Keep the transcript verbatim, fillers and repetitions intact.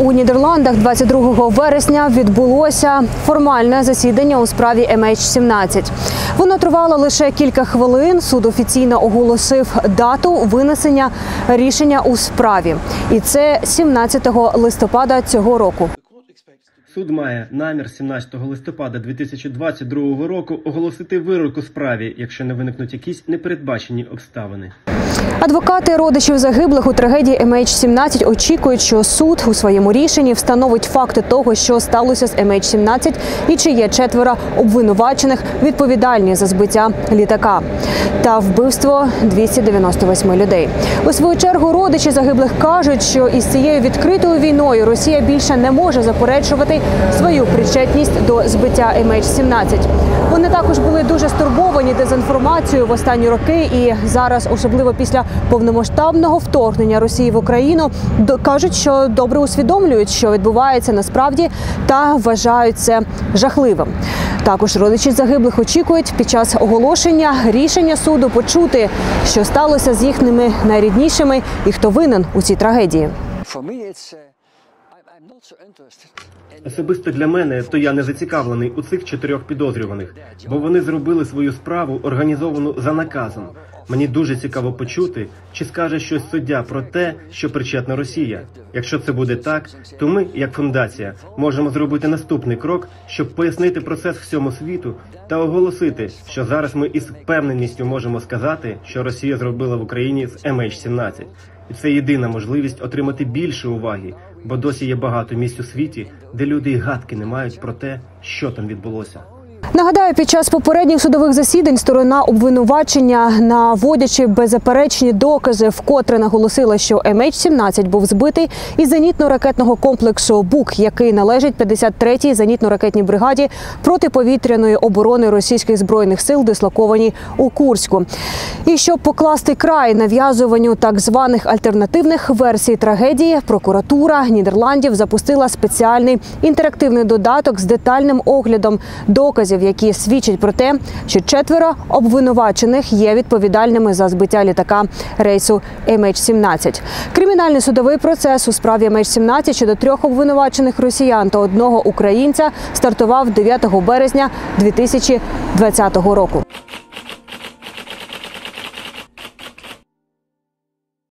У Нідерландах двадцять другого вересня відбулося формальне засідання у справі ем ейч сімнадцять. Воно тривало лише кілька хвилин. Суд офіційно оголосив дату винесення рішення у справі. І це сімнадцятого листопада цього року. Суд має намір сімнадцятого листопада дві тисячі двадцять другого року оголосити вирок у справі, якщо не виникнуть якісь непередбачені обставини. Адвокати родичів загиблих у трагедії ем ейч сімнадцять очікують, що суд у своєму рішенні встановить факти того, що сталося з ем ейч сімнадцять і чи є четверо обвинувачених відповідальні за збиття літака та вбивство двохсот дев'яноста восьми людей. У свою чергу родичі загиблих кажуть, що із цією відкритою війною Росія більше не може заперечувати свою причетність до збиття ем ейч сімнадцять. Вони також були дуже стурбовані дезінформацією в останні роки і зараз, особливо після повномасштабного вторгнення Росії в Україну, кажуть, що добре усвідомлюють, що відбувається насправді, та вважають це жахливим. Також родичі загиблих очікують під час оголошення рішення суду почути, що сталося з їхніми найріднішими і хто винен у цій трагедії. Особисто для мене, то я не зацікавлений у цих чотирьох підозрюваних, бо вони зробили свою справу, організовану за наказом. Мені дуже цікаво почути, чи скаже щось суддя про те, що причетна Росія. Якщо це буде так, то ми, як фундація, можемо зробити наступний крок, щоб пояснити процес всьому світу та оголосити, що зараз ми із впевненістю можемо сказати, що Росія зробила в Україні з ем ейч сімнадцять. І це єдина можливість отримати більше уваги, бо досі є багато місць у світі, де люди й гадки не мають про те, що там відбулося. Нагадаю, під час попередніх судових засідань сторона обвинувачення, наводячи беззаперечні докази, вкотре наголосила, що ем ейч сімнадцять був збитий із зенітно-ракетного комплексу «Бук», який належить п'ятдесят третій зенітно-ракетній бригаді протиповітряної оборони російських збройних сил, дислокованій у Курську. І щоб покласти край нав'язуванню так званих альтернативних версій трагедії, прокуратура Нідерландів запустила спеціальний інтерактивний додаток з детальним оглядом доказів, які свідчать про те, що четверо обвинувачених є відповідальними за збиття літака рейсу ем ейч сімнадцять. Кримінальний судовий процес у справі ем ейч сімнадцять щодо трьох обвинувачених росіян та одного українця стартував дев'ятого березня дві тисячі двадцятого року.